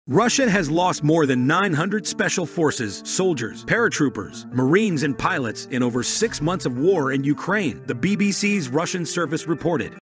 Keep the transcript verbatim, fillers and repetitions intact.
Russia has lost more than nine hundred special forces, soldiers, paratroopers, Marines, and pilots in over six months of war in Ukraine, the B B C's Russian service reported.